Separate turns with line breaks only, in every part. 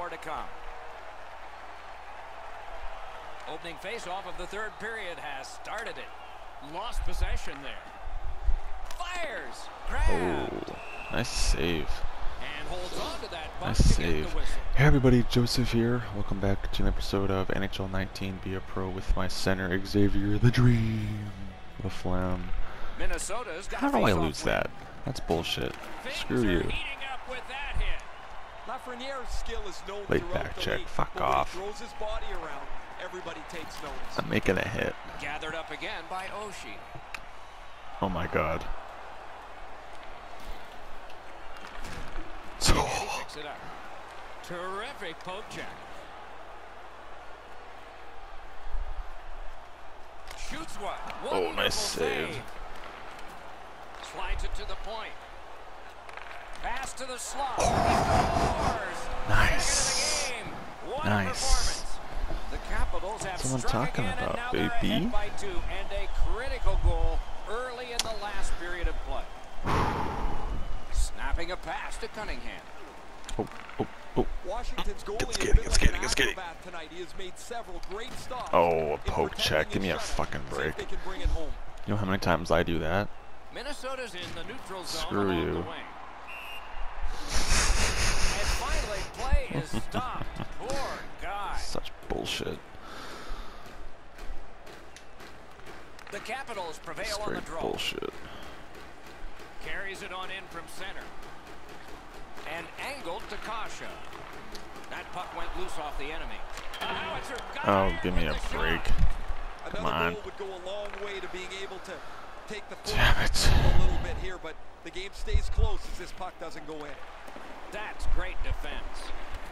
more to come. Opening face-off of the third period has started it. Lost possession there. Fires. Grabbed.
Oh, nice save.
And holds on to that puck
Nice
to get
save.
the whistle.
Hey everybody, Joseph here. Welcome back to an episode of NHL 19 Be a Pro with my center, Xavier the Dream LaFlamme.
Minnesota's got
How do I
face-off
lose
win.
that? That's bullshit.
Things
Screw
are
you.
heating up with that hit.
Lafreniere's skill is known
Late
throughout
back
the
check.
league,
Fuck
but when he
off.
throws his body around, everybody takes notice.
I'm making a hit.
Gathered up again by Oshie.
Oh my god.
And he picks it up. Terrific poke check. Shoots one.
Oh,
Wonderful
nice save.
Slides it to the point. Pass to the slot. He scores.
Nice.
Second of the game. What a
Nice.
performance. The Capitals have
That's what I'm
struck
talking
again,
about,
and now they're
baby.
ahead by 2, and a critical goal early in the last period of play. Snapping a pass to Cunningham.
Oh, oh, oh.
Washington's goalie
Get
has
skating,
been
get
like
skating,
an
get skating.
acrobat tonight. He has made several great stops.
Oh, a
in
poke
protecting
check. Give me
his
a
shutout.
fucking
See if
break.
they can bring it home.
You know how many times I do that?
Minnesota's in the neutral zone
Screw
along
you.
the wing. And finally, play is stopped. Poor guy.
Such bullshit.
The Capitals prevail on the
Straight
draw.
bullshit.
Carries it on in from center. And angled to Kasha. That puck went loose off the enemy. Howitzer got
Oh,
in
give me a
with the
break.
shot.
Come
Another
on.
goal would go a long way to being able to take the foot
Damn
off
it.
the pedal a little bit here, but the game stays close as this puck doesn't go in.
That's great defense.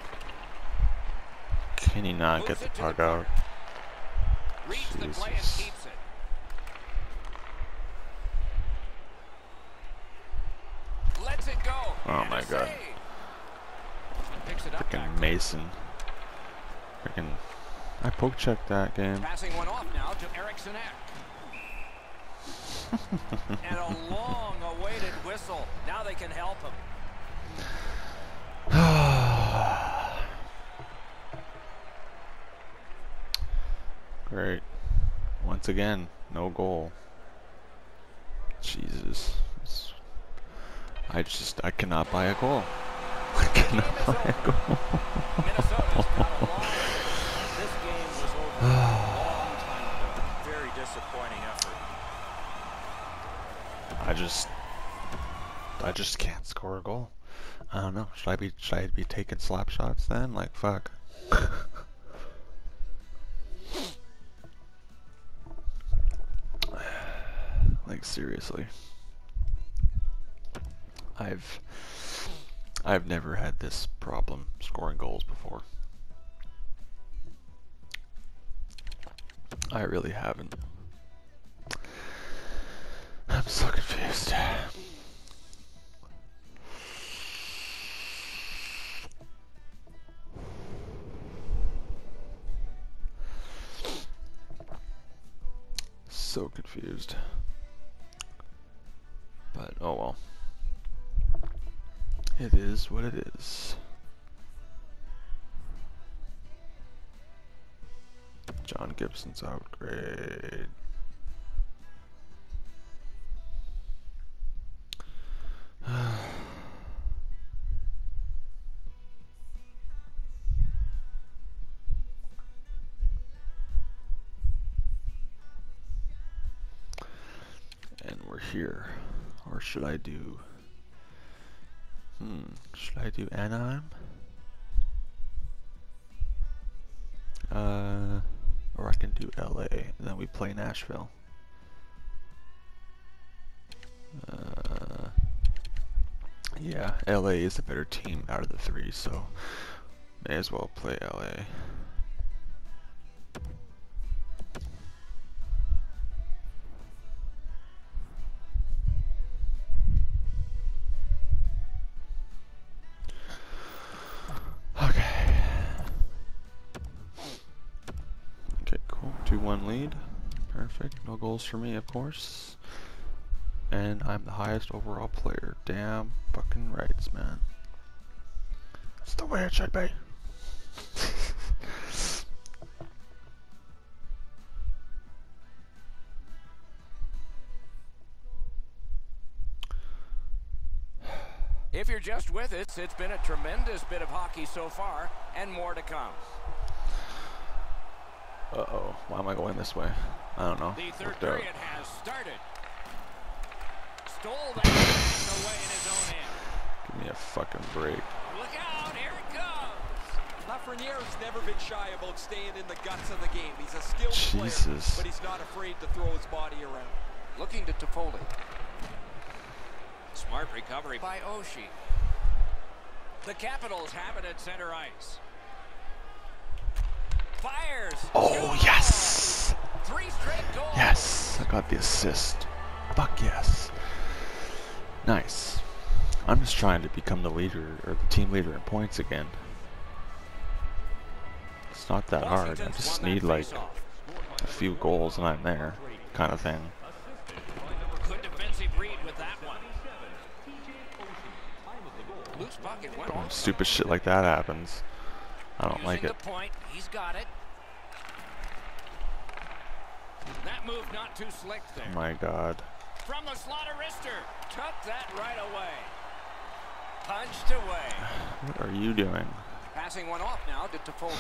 Can he not
Moves
get the
it to
puck
the
out?
Reads the play and
Jesus.
keeps it. Lets it go.
Oh
And
my
a
God.
save. Picks it up back
Freaking
there.
Mason. Freaking. I poke checked that game.
Passing one off now to Eriksson Ek. And a long-awaited whistle. Now they can help him.
Great. Once again, no goal. Jesus. I cannot buy a goal. I cannot buy a goal.
Minnesota's got a long way. This game was over a long time ago. Very disappointing effort.
I just can't score a goal. I don't know. Should I be taking slap shots then? Like fuck. Like seriously. I've never had this problem scoring goals before. I really haven't. I'm so confused. So confused. But oh well. It is what it is. John Gibson's out. Great. And we're here. Or should I do... should I do Anaheim? Or I can do LA, and then we play Nashville. Yeah, LA is the better team out of the three, so may as well play LA. Okay. Okay, cool. 2-1 lead. Perfect. No goals for me, of course. And I'm the highest overall player. Damn fucking rights, man. That's the way it should be.
just with us, it's been a tremendous bit of hockey so far, and more to come.
Uh-oh. Why am I going this way? I don't know.
The third
Worked out.
period has started. Stole that pass away in his own end.
Give me a fucking break.
Look out, here it comes.
Lafreniere's never been shy about staying in the guts of the game. He's a skilled player,
Jesus.
but he's not afraid to throw his body around.
Looking to Toffoli. Smart recovery by Oshie. The Capitals have it at center ice. Fires.
Oh, yes!
3 straight goals.
Yes! I got the assist. Fuck yes. Nice. I'm just trying to become the leader, or the team leader in points again. It's not that hard. I
Washington's
just
won that
need like
faceoff.
a few goals and I'm there, kind of thing.
Good defensive read with that one. Loose puck, it went off.
Stupid shit like that happens. I don't like
Using
it.
the point, he's got it. That move not too slick there.
Oh my god.
From the slot of wrister, took that right away. Punched away.
What are you doing?
Passing one off now to Toffoli.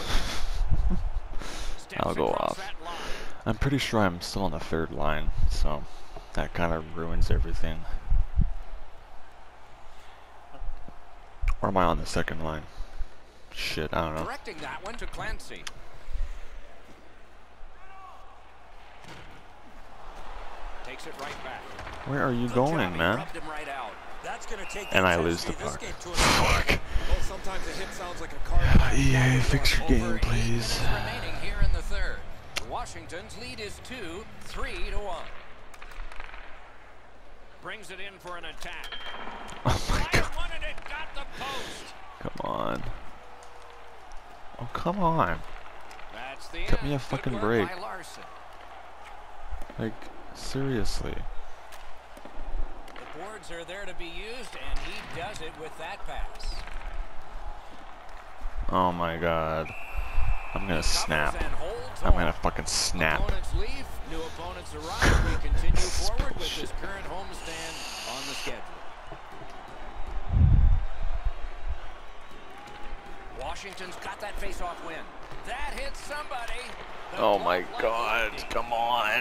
I'll go off. I'm pretty sure I'm still on the third line, so that kind of ruins everything. Or am I on the second line? Shit, I don't know.
Directing that one to Clancy. Takes it right back.
Where are you
Good
going,
job, he
man?
rubbed him right out.
That's going to take
And I lose the puck. Fuck.
Well, sometimes a hit sounds like a card.
EA, fix your
Over
game,
8
please.
minutes remaining here in the third. Washington's lead is 3-1. Brings it in for an attack.
Oh my
Fires
god.
one and it got the post.
Come on. Oh, come on.
That's the
Give
end.
me a
Good
fucking
work
break.
by Larson.
Like, seriously.
The boards are there to be used, and he does it with that pass.
Oh my god. I'm gonna
He covers
snap.
and holds
I'm
on.
gonna fucking snap.
Opponents leave, new opponents arrive. We continue
This is
forward with
bullshit.
this current homestand on the schedule. Washington's got that face-off win. That hits somebody. The
Oh
ball
my
like
god,
lightning.
come on.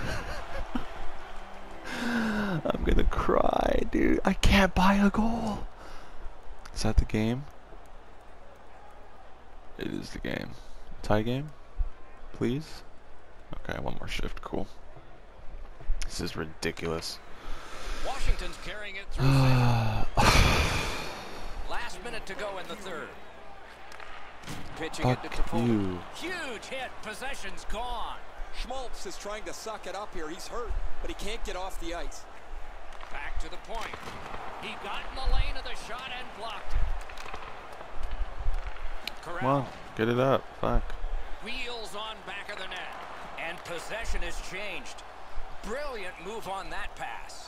I'm gonna cry, dude. I can't buy a goal. Is that the game? It is the game. Tie game? Please? Okay, one more shift, cool. This is ridiculous.
Washington's carrying it through center. Last minute to go in the third. Pitching it to
Fuck
Toffoli.
you.
Huge hit. Possession's gone.
Schmaltz is trying to suck it up here. He's hurt, but he can't get off the ice.
Back to the point. He got in the lane of the shot and blocked it.
Come
Corral
on, get it up. Fuck.
wheels on back of the net. And possession has changed. Brilliant move on that pass.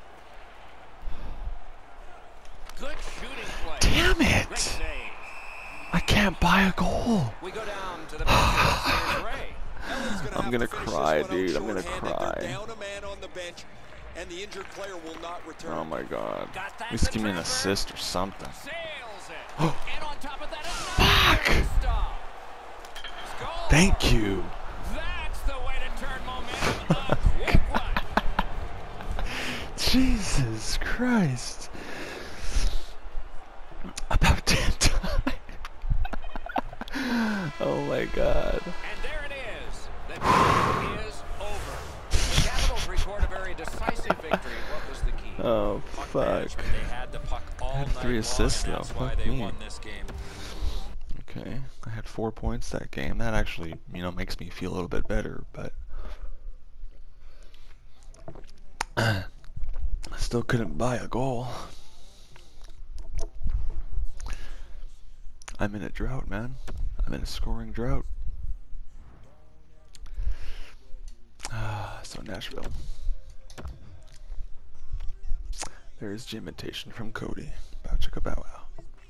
Good shooting play.
Damn
Great
it!
save.
I can't buy a goal.
We go down to the bench. Here's Ray.
Ellen's gonna
I'm
have
gonna
to finish
cry,
this one out
dude. I'm gonna
shorthanded.
cry.
They're down a man on the bench, and the injured player will not return.
Oh my god.
Got that
At least
to
give me an
Trevor.
assist or something.
Sails it. And on top of that,
Fuck.
another stop. Score.
Thank you.
That's the way to turn momentum. A quick one.
Jesus Christ. About 10 times. Oh my god.
And there it is. The game is over. The Capitals record a very decisive victory. What was the key?
Oh fuck.
Management. They had the puck all
I had
night
3 assists
long,
though.
and that's why
Fuck
they
me.
won this game.
Okay, I had 4 points that game. That actually, makes me feel a little bit better, but I still couldn't buy a goal. I'm in a drought, man. I'm in a scoring drought. So Nashville. There's the imitation from Cody. Bow chicka bow wow.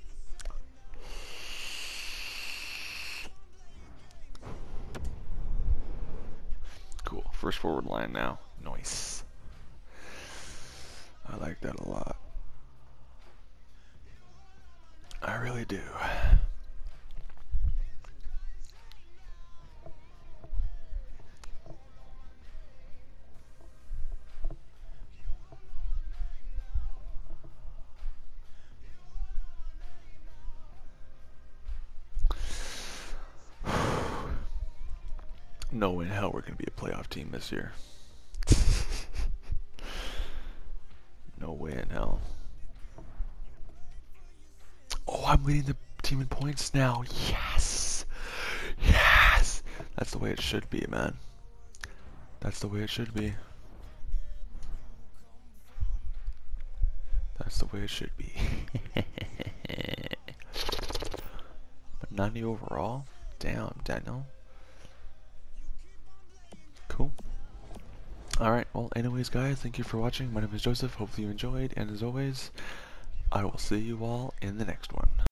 Cool. First forward line now. Nice. I like that a lot. really do. No way in hell we're going to be a playoff team this year. No way in hell. Oh, I'm leading the team in points now. Yes! Yes! That's the way it should be, man. That's the way it should be. That's the way it should be. But 90 overall? Damn, Daniel. Cool. Alright, well, anyways, guys, thank you for watching. My name is Joseph. Hopefully you enjoyed, and as always, I will see you all in the next one.